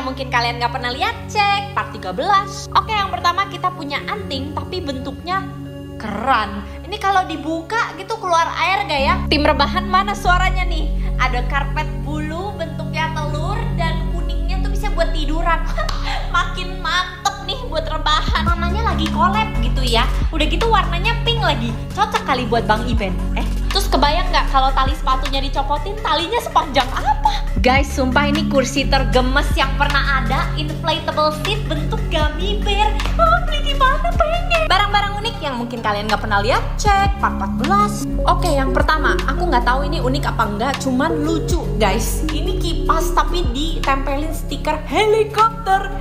mungkin kalian nggak pernah lihat, cek part 13. Oke, yang pertama kita punya anting tapi bentuknya keran. Ini kalau dibuka gitu keluar air gak ya? Tim rebahan mana suaranya nih? Ada karpet bulu bentuknya telur dan kuningnya tuh bisa buat tiduran. Makin mantep nih buat rebahan. Namanya lagi collab gitu ya. Udah gitu warnanya pink lagi. Cocok kali buat Bang Iben. Terus kebayang nggak kalau tali sepatunya dicopotin, talinya sepanjang apa? Guys, sumpah ini kursi tergemes yang pernah ada. Inflatable seat bentuk gummy bear. Beli di mana pengen? Barang-barang unik yang mungkin kalian nggak pernah lihat, cek part 14. Oke, yang pertama, aku nggak tahu ini unik apa enggak, cuman lucu guys. Ini kipas tapi ditempelin stiker helikopter.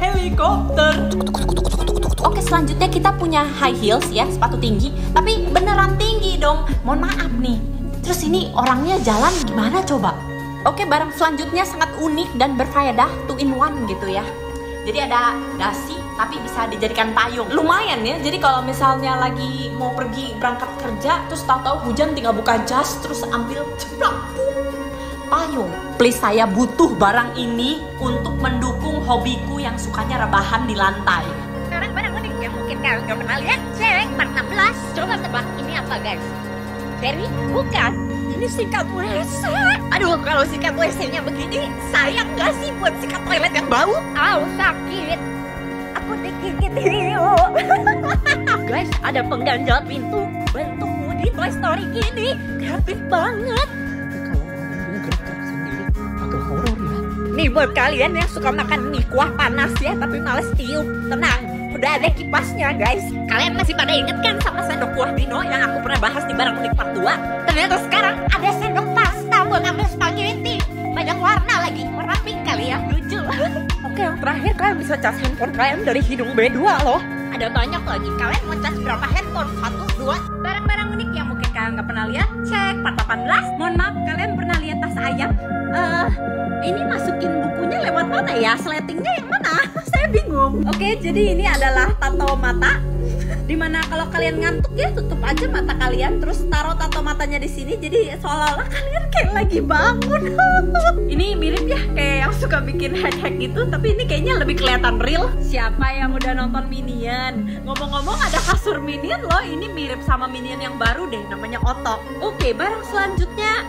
Oke, selanjutnya kita punya high heels ya, sepatu tinggi. Tapi beneran tinggi dong, mohon maaf nih. Terus ini orangnya jalan gimana coba? Oke, barang selanjutnya sangat unik dan berfaedah, 2 in 1 gitu ya. Jadi ada dasi tapi bisa dijadikan payung. Lumayan ya, jadi kalau misalnya lagi mau pergi berangkat kerja, terus tahu-tahu hujan tinggal buka jas, terus ambil ceplok payung. Please, saya butuh barang ini untuk mendukung hobiku yang sukanya rebahan di lantai. Sekarang barang unik yang mungkin kalian gak pernah lihat, cek part 16. Coba tebak ini apa guys? Terry? Bukan. Ini sikat WC. Aduh, kalau sikat WC-nya begini, sayang gak sih buat sikat toilet yang bau? Sakit. Aku digigit hiu. Guys, ada pengganjal pintu bentuk Woody Toy Story gini. Kreatif banget. Kalau ngomongnya gerak-gerak sendiri, agak horor ya. Nih buat kalian yang suka makan mie kuah panas ya, tapi males tiup, tenang, udah ada kipasnya guys. Kalian masih pada inget kan sama sendok kuah Dino yang aku pernah bahas di barang unik part 2? Ternyata sekarang ada sendok pasta buat ambil spaghetti. Banyak warna lagi, warna pink kali ya, lucu. Oke, yang terakhir kalian bisa cas handphone kalian dari hidung B2 loh. Ada banyak lagi, kalian mau cas berapa handphone? 1, 2. Barang-barang unik yang mungkin kalian nggak pernah lihat, cek part 18. Mohon maaf, kalian pernah lihat tas ayam? Ini masukin bukunya lewat mana ya? Sletingnya yang mana? Saya bingung. Oke, jadi ini adalah tato mata. Dimana kalau kalian ngantuk ya tutup aja mata kalian, terus taruh tato matanya di sini, jadi seolah-olah kalian kayak lagi bangun. Ini mirip ya kayak yang suka bikin hack-hack gitu, tapi ini kayaknya lebih kelihatan real. Siapa yang udah nonton Minion? Ngomong-ngomong ada kasur Minion loh, ini mirip sama Minion yang baru deh, namanya Otok. Oke, barang selanjutnya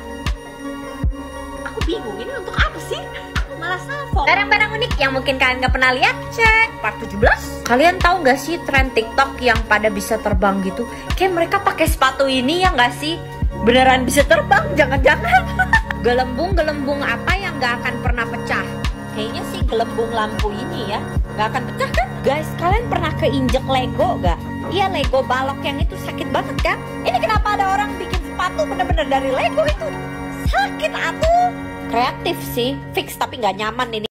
aku bingung, ini untuk apa sih? Aku malah salvo. Barang-barang unik yang mungkin kalian gak pernah lihat, cek part 17. Kalian tahu gak sih tren TikTok yang pada bisa terbang gitu? Kayak mereka pakai sepatu ini ya gak sih? Beneran bisa terbang, jangan-jangan. Gelembung-gelembung apa yang gak akan pernah pecah? Kayaknya sih gelembung lampu ini ya, gak akan pecah kan? Guys, kalian pernah keinjek Lego gak? Iya, Lego balok yang itu sakit banget kan? Ini kenapa ada orang bikin sepatu bener-bener dari Lego itu? Sakit atuh. Kreatif sih, fix tapi nggak nyaman ini.